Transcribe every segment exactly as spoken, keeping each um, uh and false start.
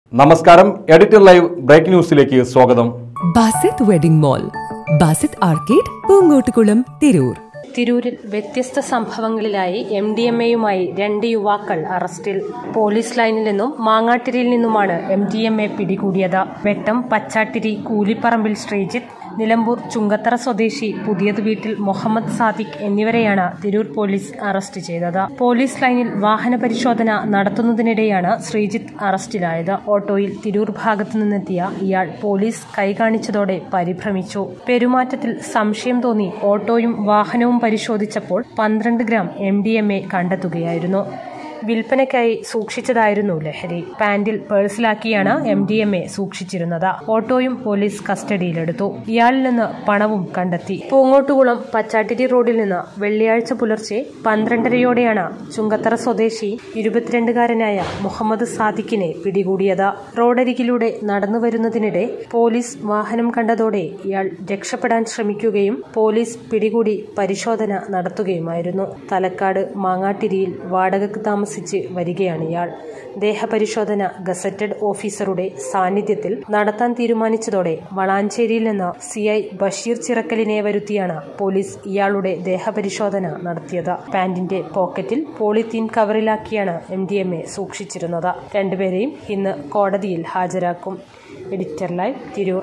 നമസ്കാരം, editor live break ന്യൂസിലേക്ക് സ്വാഗതം. Basith wedding mall, Basith arcade, Poonkottukulam, Tirur. തിരൂരിൽ വ്യത്യസ്ത സംഭവങ്ങളിലായി എം ഡി എം എയുമായി രണ്ട് യുവാക്കൾ അറസ്റ്റിൽ. പോലീസ് ലൈനിൽ നിന്നും മാങ്ങാട്ടിരിയിൽ നിന്നുമാണ് എം ഡി എം എ പിടികൂടിയത്. വെട്ടം പച്ചാട്ടിരി കൂലിപ്പറമ്പിൽ ശ്രീജിത്ത്, നിലമ്പൂർ ചുങ്കത്തറ സ്വദേശി പുതിയത് വീട്ടിൽ മുഹമ്മദ് സാദിഖ് എന്നിവരെയാണ് തിരൂർ പോലീസ് അറസ്റ്റ് ചെയ്തത്. പോലീസ് ലൈനിൽ വാഹന പരിശോധന നടത്തുന്നതിനിടെയാണ് ശ്രീജിത്ത് അറസ്റ്റിലായത്. ഓട്ടോയിൽ തിരൂർ ഭാഗത്തു നിന്നെത്തിയ ഇയാൾ പോലീസ് കൈകാണിച്ചതോടെ പരിഭ്രമിച്ചു. പെരുമാറ്റത്തിൽ സംശയം തോന്നി ഓട്ടോയും വാഹനവും പരിശോധിച്ചപ്പോൾ പന്ത്രണ്ട് gram M D M A കണ്ടെത്തുകയായിരുന്നു. വിൽപ്പനയ്ക്കായി സൂക്ഷിച്ചതായിരുന്നു ലഹരി. പാന്റിൽ പേഴ്സിലാക്കിയാണ് എം ഡി എം എ സൂക്ഷിച്ചിരുന്നത്. ഓട്ടോയും പോലീസ് കസ്റ്റഡിയിലെടുത്തു. ഇയാളിൽ നിന്ന് പണവും കണ്ടെത്തി. പൂങ്ങോട്ടുകുളം പച്ചാട്ടിരി റോഡിൽ നിന്ന് വെള്ളിയാഴ്ച പുലർച്ചെ പന്ത്രണ്ടരയോടെയാണ് ചുങ്കത്തറ സ്വദേശി ഇരുപത്തിരണ്ടുകാരനായ മുഹമ്മദ് സാദിഖിനെ പിടികൂടിയത്. റോഡരികിലൂടെ നടന്നു വരുന്നതിനിടെ പോലീസ് വാഹനം കണ്ടതോടെ ഇയാൾ രക്ഷപ്പെടാൻ ശ്രമിക്കുകയും പോലീസ് പിടികൂടി പരിശോധന നടത്തുകയുമായിരുന്നു. തലക്കാട് മാങ്ങാട്ടിരിയിൽ വാടകയ്ക്ക് താമസിച്ച് വരികയാണ് ഇയാൾ. ദേഹപരിശോധന ഗസറ്റഡ് ഓഫീസറുടെ സാന്നിധ്യത്തിൽ നടത്താൻ തീരുമാനിച്ചതോടെ വളാഞ്ചേരിയിൽ നിന്ന് സി ഐ ബഷീർ ചിറക്കലിനെ വരുത്തിയാണ് പോലീസ് ഇയാളുടെ ദേഹപരിശോധന നടത്തിയത്. പാന്റിന്റെ പോക്കറ്റിൽ പോളിത്തീൻ കവറിലാക്കിയാണ് എം ഡി എം എ സൂക്ഷിച്ചിരുന്നത്. രണ്ടുപേരെയും ഇന്ന് കോടതിയിൽ ഹാജരാക്കും. Editor live, Tirur.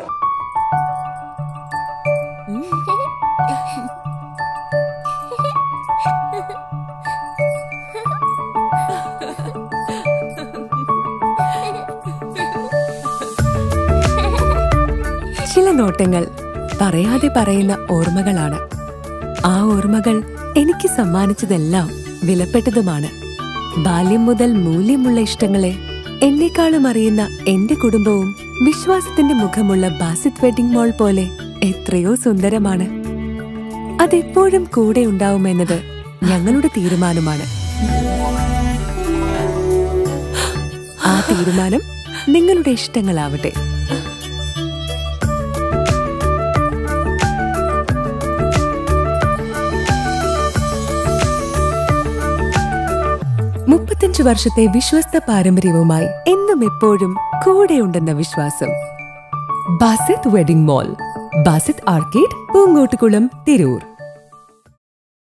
ചില നോട്ടങ്ങൾ പറയാതെ പറയുന്ന ഓർമ്മകളാണ്. ആ ഓർമ്മകൾ എനിക്ക് സമ്മാനിച്ചതെല്ലാം വിലപ്പെട്ടതുമാണ്. ബാല്യം മുതൽ മൂല്യമുള്ള ഇഷ്ടങ്ങളെ എന്നെക്കാളും അറിയുന്ന എന്റെ കുടുംബവും വിശ്വാസത്തിന്റെ മുഖമുള്ള ബാസിത് വെഡിംഗ് മോൾ പോലെ എത്രയോ സുന്ദരമാണ്. അതെപ്പോഴും കൂടെ ഉണ്ടാവുമെന്നത് ഞങ്ങളുടെ തീരുമാനമാണ്. ആ തീരുമാനം നിങ്ങളുടെ ഇഷ്ടങ്ങളാവട്ടെ. മുപ്പത്തഞ്ചു വർഷത്തെ വിശ്വസ്ത പാരമ്പര്യവുമായി എന്നും എപ്പോഴും കൂടെയുണ്ടെന്ന വിശ്വാസം. Basith wedding mall, Basith arcade, Poonkottukulam, Tirur.